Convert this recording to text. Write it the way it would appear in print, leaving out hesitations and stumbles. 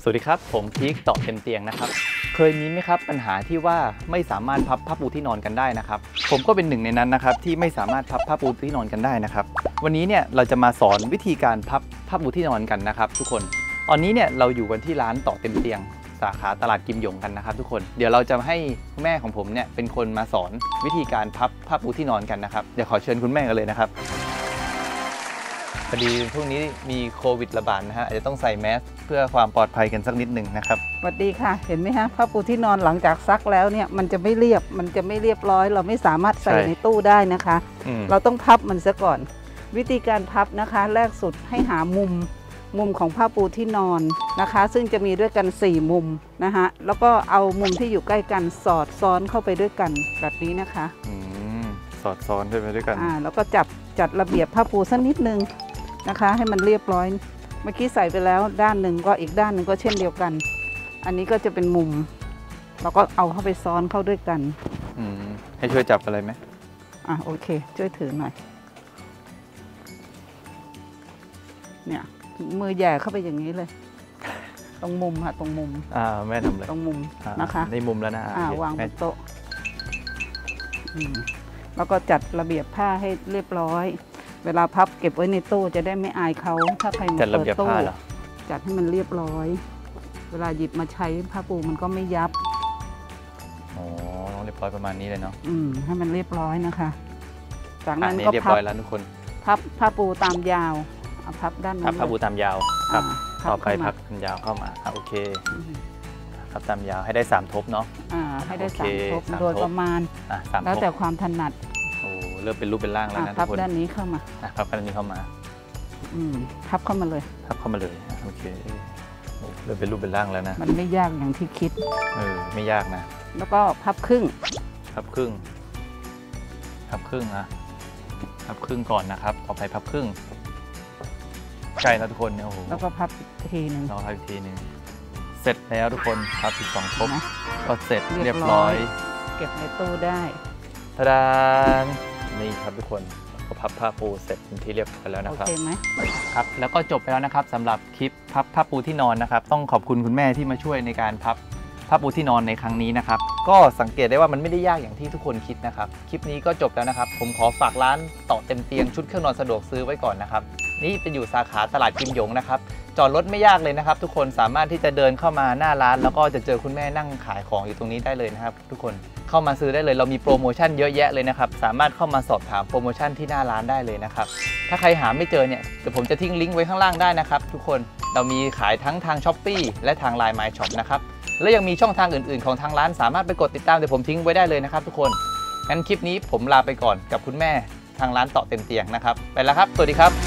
วัสดีครับผมพีคต่อเต็มเตียงนะครับเคยมีไหมครับปัญหาที่ว่าไม่สามารถพับผ้าปูที่นอนกันได้นะครับผมก็เป็นหนึ่งในนั้นนะครับที่ไม่สามารถพับผ้าปูที่นอนกันได้นะครับวันนี้เนี่ยเราจะมาสอนวิธีการพับผ้าปูที่นอนกันนะครับทุกคนตอนนี้เนี่ยเราอยู่กันที่ร้านต่อเต็มเตียงสาขาตลาดกิมหยงกันนะครับทุกคนเดี๋ยวเราจะให้แม่ของผมเนี่ยเป็นคนมาสอนวิธีการพับผ้าปูที่นอนกันนะครับเดี๋ยวขอเชิญคุณแม่กันเลยนะครับพอดีช่วงนี้มีโควิดระบาดนะฮะอาจจะต้องใส่แมสเพื่อความปลอดภัยกันสักนิดหนึ่งนะครับสวัสดีค่ะเห็นไหมฮะผ้าปูที่นอนหลังจากซักแล้วเนี่ยมันจะไม่เรียบมันจะไม่เรียบร้อยเราไม่สามารถใส่ในตู้ได้นะคะเราต้องพับมันซะก่อนวิธีการพับนะคะแรกสุดให้หามุมของผ้าปูที่นอนนะคะซึ่งจะมีด้วยกัน4มุมนะคะแล้วก็เอามุมที่อยู่ใกล้กันสอดซ้อนเข้าไปด้วยกันแบบนี้นะคะสอดซ้อนไปด้วยกันแล้วก็จัดระเบียบผ้าปูสักนิดนึงนะคะให้มันเรียบร้อยเมื่อกี้ใส่ไปแล้วด้านหนึ่งก็อีกด้านหนึ่งก็เช่นเดียวกันอันนี้ก็จะเป็นมุมเราก็เอาเข้าไปซ้อนเข้าด้วยกันให้ช่วยจับอะไรไหมโอเคช่วยถือหน่อยเนี่ยมือแย่เข้าไปอย่างนี้เลยตรงมุมค่ะตรงมุมแม่ทำเลยตรงมุมนะคะในมุมแล้วนะวางบนโต๊ะแล้วก็จัดระเบียบผ้าให้เรียบร้อยเวลาพับเก็บไว้ในตู้จะได้ไม่อายเขาถ้าใครมาเปิดตู้จัดให้มันเรียบร้อยเวลาหยิบมาใช้ผ้าปูมันก็ไม่ยับต้องเรียบร้อยประมาณนี้เลยเนาะให้มันเรียบร้อยนะคะจากนั้นก็พับแล้วทุกคนพับผ้าปูตามยาวพับด้านนั้นผ้าปูตามยาวครับต่อไปพับตามยาวเข้ามาโอเคพับตามยาวให้ได้3ทบเนาะให้ได้3ทบโดยประมาณแล้วแต่ความถนัดเริ่มเป็นรูปเป็นร่างแล้วนะทุกคนพับด้านนี้เข้ามาพับด้านนี้เข้ามาพับเข้ามาเลยพับเข้ามาเลยโอเคเริ่มเป็นรูปเป็นร่างแล้วนะมันไม่ยากอย่างที่คิดไม่ยากนะแล้วก็พับครึ่งพับครึ่งพับครึ่งนะพับครึ่งก่อนนะครับต่อไปพับครึ่งใกล้แล้วทุกคนเนี่ยแล้วก็พับทีนึงพับทีนึงเสร็จแล้วทุกคนพับอีก2ทบก็เสร็จเรียบร้อยเก็บในตู้ได้ทะดานนี่ครับทุกคนก็พับผ้าปูเสร็จเป็นที่เรียบร้อยแล้วนะครับโอเคไหมครับแล้วก็จบไปแล้วนะครับสำหรับคลิปพับผ้าปูที่นอนนะครับต้องขอบคุณคุณแม่ที่มาช่วยในการพับผ้าปูที่นอนในครั้งนี้นะครับก็สังเกตได้ว่ามันไม่ได้ยากอย่างที่ทุกคนคิดนะครับคลิปนี้ก็จบแล้วนะครับผมขอฝากร้านต่อเต็มเตียงชุดเครื่องนอนสะดวกซื้อไว้ก่อนนะครับนี่เป็นอยู่สาขาตลาดกิมหยงนะครับจอดรถไม่ยากเลยนะครับทุกคนสามารถที่จะเดินเข้ามาหน้าร้านแล้วก็จะเจอคุณแม่นั่งขายของอยู่ตรงนี้ได้เลยนะครับทุกคนเข้ามาซื้อได้เลยเรามีโปรโมชั่นเยอะแยะเลยนะครับสามารถเข้ามาสอบถามโปรโมชั่นที่หน้าร้านได้เลยนะครับถ้าใครหาไม่เจอเนี่ยเดี๋ยวผมจะทิ้งลิงก์ไว้ข้างล่างได้นะครับทุกคนเรามีขายทั้งทาง Shopee และทาง Line My Shop นะครับและยังมีช่องทางอื่นๆของทางร้านสามารถไปกดติดตามเดี๋ยวผมทิ้งไว้ได้เลยนะครับทุกคนงั้นคลิปนี้ผมลาไปก่อนกับคุณแม่ทางร้านต่อเต็มเตียงนะครับไปแล้วครับสวัสดีครับ